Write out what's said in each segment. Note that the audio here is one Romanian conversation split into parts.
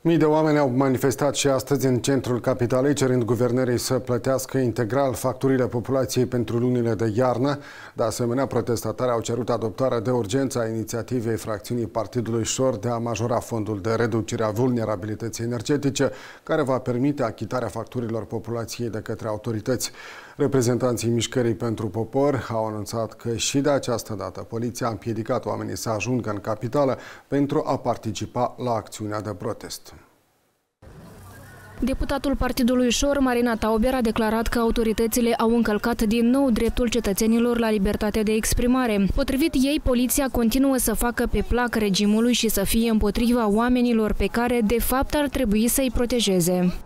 Mii de oameni au manifestat și astăzi în centrul capitalei, cerând guvernării să plătească integral facturile populației pentru lunile de iarnă. De asemenea, protestatarii au cerut adoptarea de urgență a inițiativei fracțiunii Partidului Șor de a majora fondul de reducere a vulnerabilității energetice, care va permite achitarea facturilor populației de către autorități. Reprezentanții Mișcării pentru Popor au anunțat că și de această dată poliția a împiedicat oamenii să ajungă în capitală pentru a participa la acțiunea de protest. Deputatul Partidului Șor, Marina Tauber, a declarat că autoritățile au încălcat din nou dreptul cetățenilor la libertate de exprimare. Potrivit ei, poliția continuă să facă pe plac regimului și să fie împotriva oamenilor pe care, de fapt, ar trebui să-i protejeze.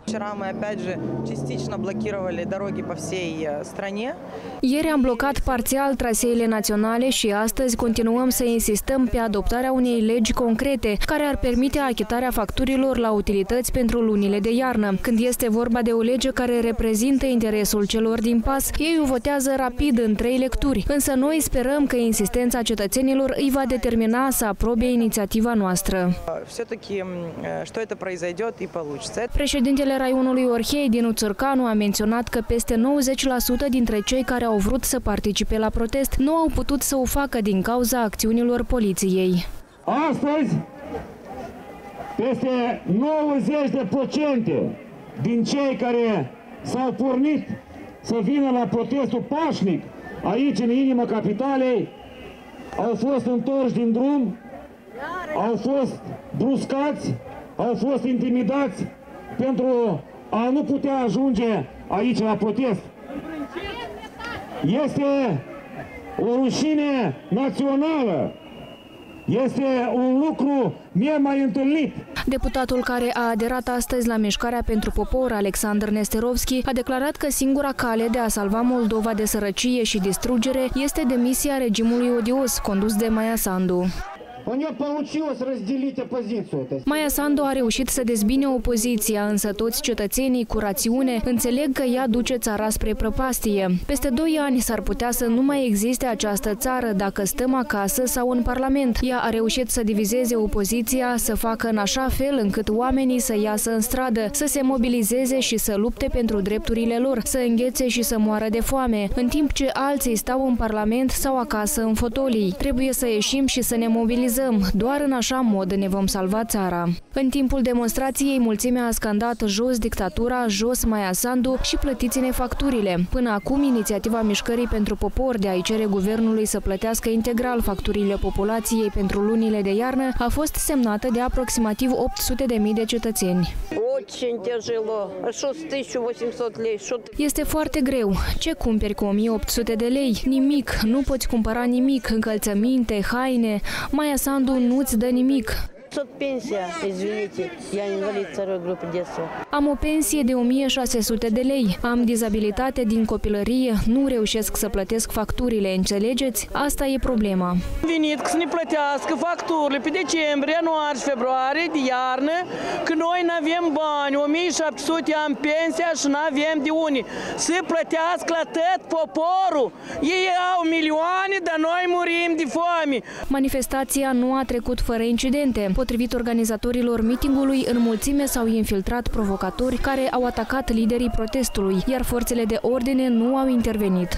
Ieri am blocat parțial traseele naționale și astăzi continuăm să insistăm pe adoptarea unei legi concrete care ar permite achitarea facturilor la utilități pentru lunile de iarnă. Când este vorba de o lege care reprezintă interesul celor din PAS, ei o votează rapid în 3 lecturi. Însă noi sperăm că insistența cetățenilor îi va determina să aprobe inițiativa noastră. Președintele raionului Orhei, Dinu Țărcanu, a menționat că peste 90% dintre cei care au vrut să participe la protest nu au putut să o facă din cauza acțiunilor poliției. Astăzi, peste 90% din cei care s-au pornit să vină la protestul pașnic aici, în inima capitalei, au fost întorși din drum, au fost bruscați, au fost intimidați pentru a nu putea ajunge aici la protest. Este o rușine națională. Este un lucru nemai întâlnit. Deputatul care a aderat astăzi la Mișcarea pentru Popor, Alexandru Nesterovski, a declarat că singura cale de a salva Moldova de sărăcie și distrugere este demisia regimului odios condus de Maia Sandu. Maia Sandu a reușit să dezbine opoziția, însă toți cetățenii cu rațiune înțeleg că ea duce țara spre prăpastie. Peste 2 ani s-ar putea să nu mai existe această țară dacă stăm acasă sau în Parlament. Ea a reușit să divizeze opoziția, să facă în așa fel încât oamenii să iasă în stradă, să se mobilizeze și să lupte pentru drepturile lor, să înghețe și să moară de foame, în timp ce alții stau în Parlament sau acasă în fotolii. Trebuie să ieșim și să ne mobilizăm. Doar în așa mod ne vom salva țara. În timpul demonstrației, mulțimea a scandat jos dictatura, jos Maia Sandu și plătiți-ne facturile. Până acum, inițiativa Mișcării pentru Popor de a-i cere guvernului să plătească integral facturile populației pentru lunile de iarnă a fost semnată de aproximativ 800.000 de cetățeni. Este foarte greu. Ce cumperi cu 1800 de lei? Nimic. Nu poți cumpăra nimic. Încălțăminte, haine. Maia Sandu nu-ți dă nimic. Am o pensie de 1600 de lei. Am dizabilitate din copilărie. Nu reușesc să plătesc facturile, înțelegeți? Asta e problema. Venit să ne plătească facturile pe decembrie, ianuarie și februarie de iarnă, că noi nu avem bani. 1700 am pensia și nu avem de unii. Să plătească la tot poporul. Ei au milioane, dar noi murim de foame. Manifestația nu a trecut fără incidente. Potrivit organizatorilor mitingului, în mulțime s-au infiltrat provocatori care au atacat liderii protestului, iar forțele de ordine nu au intervenit.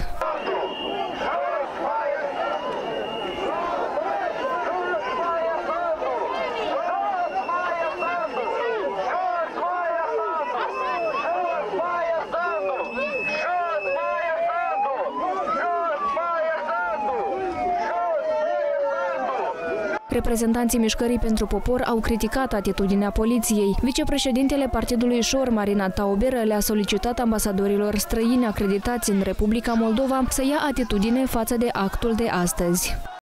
Reprezentanții Mișcării pentru Popor au criticat atitudinea poliției. Vicepreședintele Partidului Șor, Marina Tauber, le-a solicitat ambasadorilor străini acreditați în Republica Moldova să ia atitudine față de actul de astăzi.